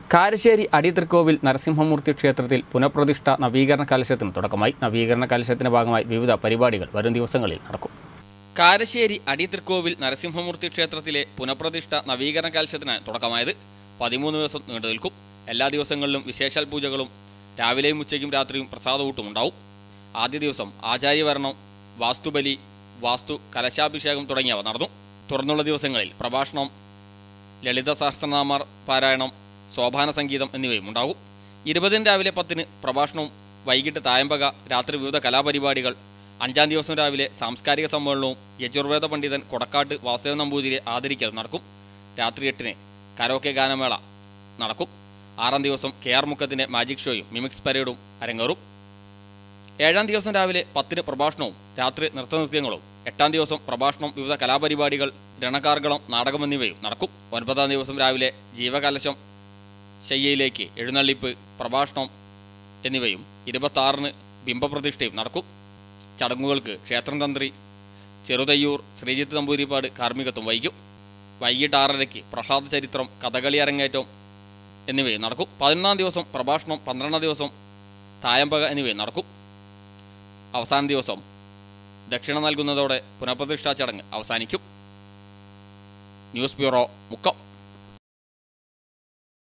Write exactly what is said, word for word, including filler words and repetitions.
കാരശ്ശേരി അടിതൃക്കോവിൽ നരസിംഹമൂർത്തി ക്ഷേത്രത്തിൽ പുനഃപ്രതിഷ്ഠ നവീകരണ കലശത്തിന് തുടക്കമായി. നവീകരണ കലശത്തിന്റെ ഭാഗമായി വിവിധ പരിപാടികൾ വരും ദിവസങ്ങളിൽ നടക്കും. കാരശ്ശേരി അടിതൃക്കോവിൽ നരസിംഹമൂർത്തി ക്ഷേത്രത്തിലെ പുനഃപ്രതിഷ്ഠ നവീകരണ കലശത്തിനാണ് തുടക്കമായത്. പതിമൂന്ന് ദിവസം നീണ്ടു നിൽക്കും. എല്ലാ ദിവസങ്ങളിലും വിശേഷാൽ പൂജകളും രാവിലെയും ഉച്ചയ്ക്കും രാത്രിയും പ്രസാദകൂട്ടും ഉണ്ടാവും. ആദ്യ ദിവസം ആചാര്യവരണം, വാസ്തുബലി, വാസ്തു കലശാഭിഷേകം തുടങ്ങിയവ നടന്നു. തുടർന്നുള്ള ദിവസങ്ങളിൽ പ്രഭാഷണം, ലളിത സഹസ്രനാമ പാരായണം, സോപാന സംഗീതം എന്നിവയും ഉണ്ടാകും. ഇരുപതിന് രാവിലെ പത്തിന് പ്രഭാഷണവും, വൈകിട്ട് തായമ്പക, രാത്രി വിവിധ കലാപരിപാടികൾ. അഞ്ചാം ദിവസം രാവിലെ സാംസ്കാരിക സമ്മേളനവും യജുർവേദ പണ്ഡിതൻ കൊടക്കാട്ട് വാസുദേവ നമ്പൂതിരിയെ ആദരിക്കൽ നടക്കും. രാത്രി എട്ടിന് കരോക്കെ ഗാനമേള നടക്കും. ആറാം ദിവസം കെ ആർ മുക്കത്തിൻ്റെ മാജിക് ഷോയും മിമിക്സ് പരേഡും അരങ്ങേറും. ഏഴാം ദിവസം രാവിലെ പത്തിന് പ്രഭാഷണവും രാത്രി നൃത്തനൃത്യങ്ങളും. എട്ടാം ദിവസം പ്രഭാഷണം, വിവിധ കലാപരിപാടികൾ, രണകാർഗളം, നാടകം എന്നിവയും നടക്കും. ഒൻപതാം ദിവസം രാവിലെ ജീവകലശം ശയ്യയിലേക്ക് എഴുന്നള്ളിപ്പ്, പ്രഭാഷണം എന്നിവയും ഇരുപത്താറിന് ബിംബപ്രതിഷ്ഠയും നടക്കും. ചടങ്ങുകൾക്ക് ക്ഷേത്രം തന്ത്രി ചെറുതയ്യൂർ ശ്രീജിത്ത് നമ്പൂതിരിപ്പാട് കാർമ്മികത്വം വഹിക്കും. വൈകിട്ട് ആറരയ്ക്ക് പ്രഹ്ലാദ ചരിത്രം, കഥകളി അരങ്ങേറ്റം എന്നിവയും നടക്കും. പതിനൊന്നാം ദിവസം പ്രഭാഷണം, പന്ത്രണ്ടാം ദിവസം തായമ്പക എന്നിവയും നടക്കും. അവസാന ദിവസം ദക്ഷിണ നൽകുന്നതോടെ പുനഃപ്രതിഷ്ഠാ ചടങ്ങ് അവസാനിക്കും. News bureau, Mukkam.